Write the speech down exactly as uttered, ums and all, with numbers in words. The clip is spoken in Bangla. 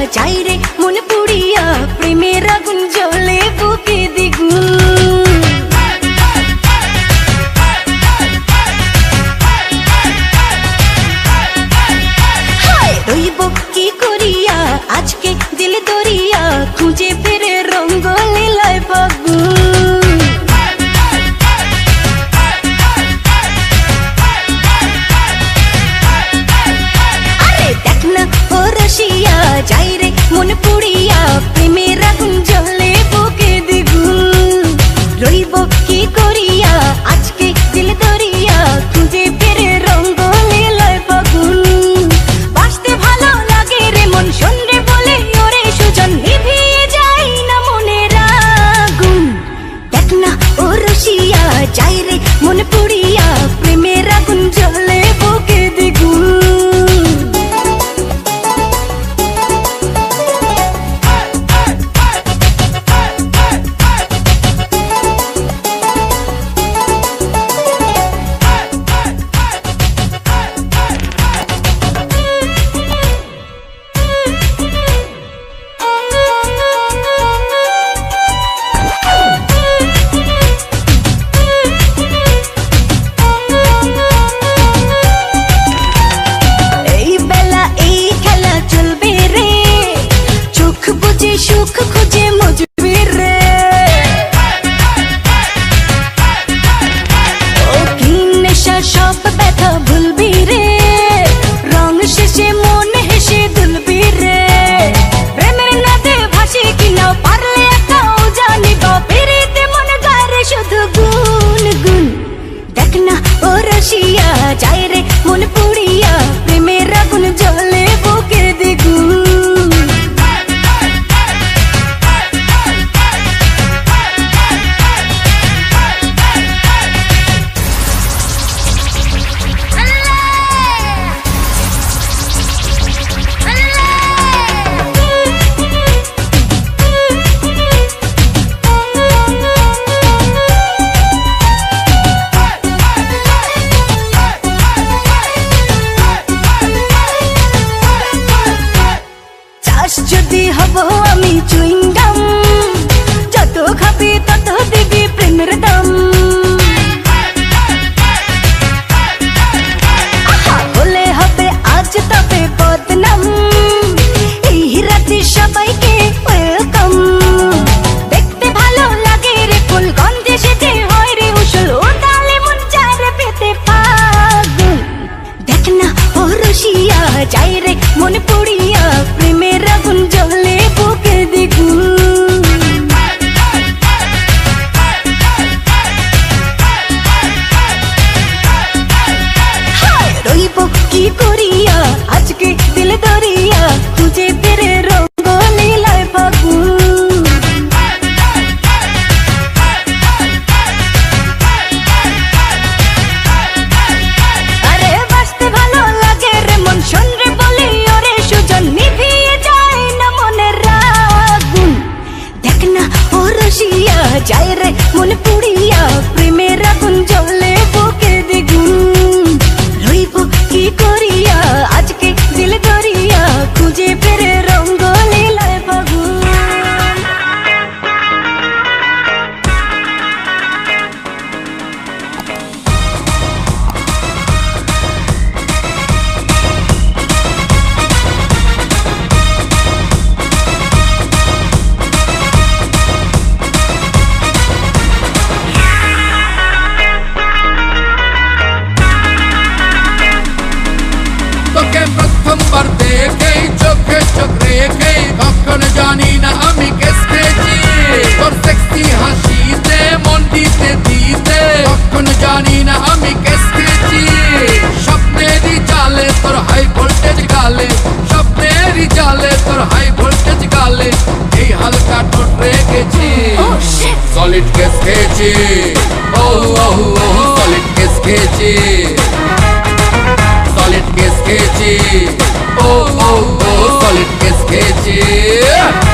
যাই রে মন পুড়িয়া প্রেমের আগুন জ্বলে বুকে দ্বিগুণ রইব কি করিয়া আজকে দিল দরিয়া খুঁজে ফিরে রঙ্গ লীলায় ফাগুন আরে দেখ না ও রসিয়া যাই রে মন পুড়িয়া প্রেমের আগুন জ্বলে বুকে দ্বিগুণ রইব কি করিয়া আজকে দিল দরিয়া খুঁজে ফিরে রঙ্গ লীলায় ফাগুন শোনরে বলে ওরে সুজন নিভিয়ে যায় না মনের আগুন দেখ না ও রসিয়া যাই রে মন পুড়িয়া প্রেমের আগুন জ্বলে বুকে দ্বিগুণ সুখ খুঁজে মজবি রে ও কি নেশা সব ব্যথা ভুলবি রে রং শেষে মন হেসে দুলবি রে প্রেমের নাদে ভাসি কিনা পারলে একাও জানিব পিরিতে মন গায়ে শুধু গুন গুন দেখ না ও রসিয়া যাই রে মন পুড়িয়া প্রেমের আগুন জ্বলে বুকে দ্বিগুণ যদি হব আমি চুইংগাম যত খাবি তত দিবি প্রেমের দাম হলে হবে আজ তবে বদনাম এই রাতে সবাইকে ওয়েলকাম দেখতে ভালো লাগে রে ফুল গন্ধে সেজে হয় রে উসুল ও তালে মন চায় রে পেতে পাগুন দেখ না ও রসিয়া যাই রে মন পুড়িয়া প্রেমের আগুন জ্বলে বুকে দ্বিগুণ রইব কি করিয়া আজকে দিল দরিয়া খুঁজে ফিরে রঙ্গ লীলায় ফাগুন আরে বাঁচতে ভালো লাগে রে মন শোনরে বলি ওরে সুজন নিভিয়ে যায় না মনের আগুন দেখ না ও রসিয়া যাই রে মন পুড়িয়া প্রেমের আগুন জ্বলে বুকে দ্বিগুণ রইব কি করিয়া আজকে দিল দরিয়া খুঁজে ফিরে রঙ্গ লীলায় ফাগুন প্রথমবার দেখে চোখে চোখ রেখে কখন জানি না আমি কেসেছি তোর সেক্সি হাসিতে মন দিতে দিতে কখন জানি না আমি কেসেছি স্বপ্নেরই জালে তোর হাই ভোল্টেজ গালে স্বপ্নেরই জালে তোর হাই ভোল্টেজ গালে এই হালকা ঠোঁট রেখেছি সলিড কেস খেয়েছি ও ও ও সলিড কেস খেয়েছি solid kiss kiss oh oh oh solid kiss kiss